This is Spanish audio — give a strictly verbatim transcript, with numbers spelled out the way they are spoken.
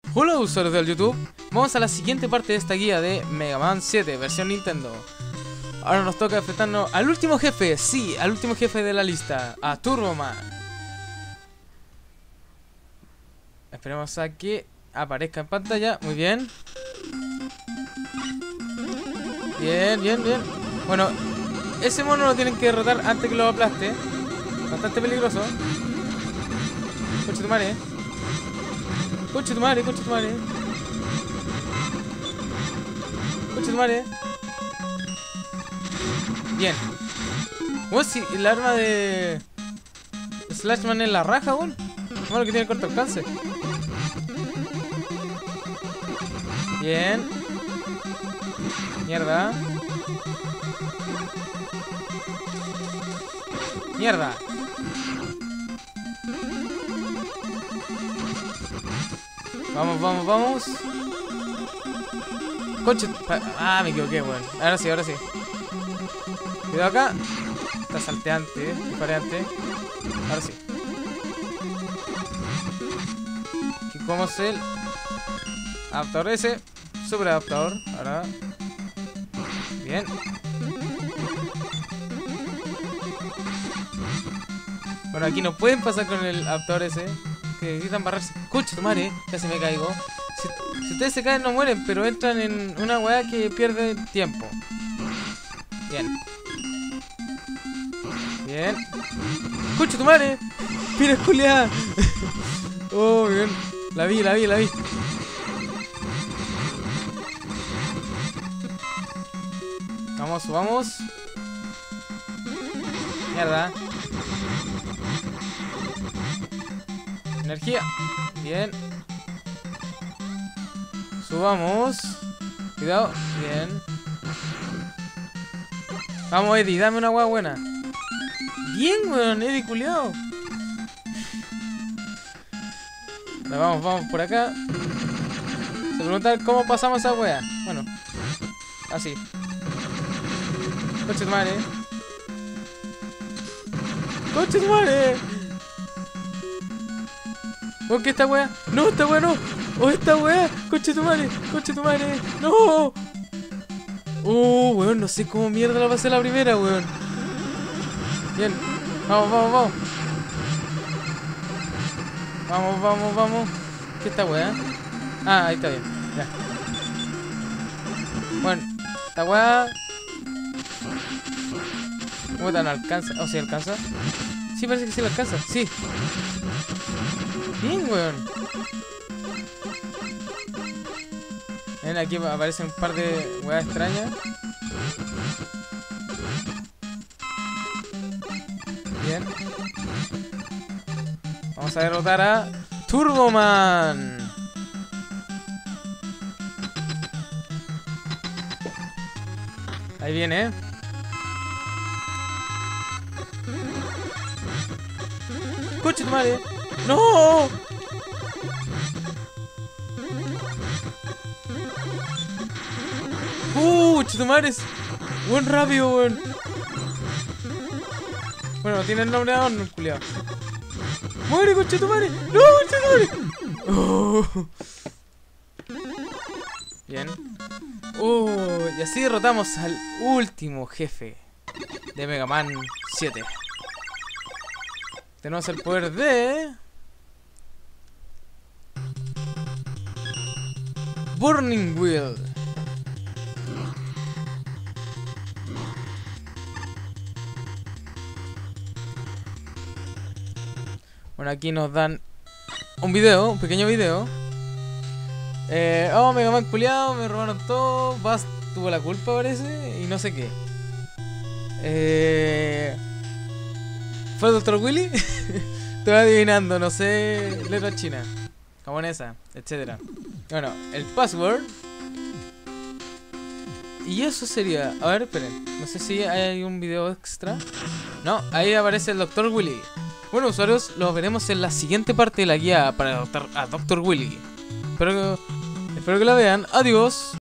Hola usuarios del YouTube, vamos a la siguiente parte de esta guía de Mega Man siete, versión Nintendo. Ahora nos toca enfrentarnos al último jefe, sí, al último jefe de la lista, a Turbo Man. Esperemos a que aparezca en pantalla, muy bien. Bien, bien, bien. Bueno, ese mono lo tienen que derrotar antes que lo aplaste. Bastante peligroso. Coche tu madre. Coche tu madre, coche tu madre. Coche tu madre. Bien. Oh, si el arma de Slashman es la raja, weón. Bueno, que tiene corto alcance. Bien. Mierda. Mierda. Vamos, vamos, vamos. Concha. Ah, me equivoqué, weón. Ahora sí, ahora sí. Cuidado acá. Está salteante, dispareante. Ahora sí. Aquí como es el adaptador ese. Super adaptador. Ahora. Bien. Bueno, aquí no pueden pasar con el adaptador ese. Que necesitan barrarse. Escucha tu madre, casi me caigo. Si, si ustedes se caen no mueren, pero entran en una weá que pierde tiempo. Bien. Bien. Escucha tu madre. Mira, culiada. Oh, bien. La vi, la vi, la vi. Vamos, vamos. Mierda. Energía. Bien. Subamos. Cuidado. Bien. Vamos, Eddie, dame una hueá buena. Bien, weón, Eddie culiao. Vamos, vamos por acá. Se preguntan cómo pasamos esa hueá. Bueno, así. Coche tu madre. Coche tu madre. ¿O qué esta weá? No, esta weá no. Oh, esta weá. Coche tu madre. Coche tu madre. No. Oh, weón, no sé cómo mierda la pasé la primera, weón. Bien. Vamos, vamos, vamos. Vamos, vamos, vamos. ¿Qué esta weá? Ah, ahí está bien. Ya. Bueno, esta weá. ¿Cómo tan alcanza? ¿O oh, si alcanza? Sí, parece que sí lo alcanza. Sí. Bien, weón. Ven, aquí aparecen un par de weas extrañas. Bien. Vamos a derrotar a Turbo Man. Ahí viene, eh. ¡Coche tu madre! ¡No! ¡Uh! ¡Chutumares! ¡Buen rápido, weón! Bueno, tiene el nombre de Arnold, no, culiao. ¡Muere, conchetumare! ¡No, conchetumare! Oh. Bien. Oh, y así derrotamos al último jefe de Mega Man siete. Tenemos el poder de Burning Wheel. Bueno, aquí nos dan un video, un pequeño video. Eh, oh, Mega Man culiao, me robaron todo. Bass tuvo la culpa, parece, y no sé qué. Eh... ¿Fue el doctor Willy? Estoy adivinando, no sé, letra china, japonesa, etcétera. Bueno, el password. Y eso sería... A ver, esperen. No sé si hay un video extra. No, ahí aparece el doctor Willy. Bueno, usuarios, los veremos en la siguiente parte de la guía para derrotar a doctor Willy. Espero que, espero que la vean. Adiós.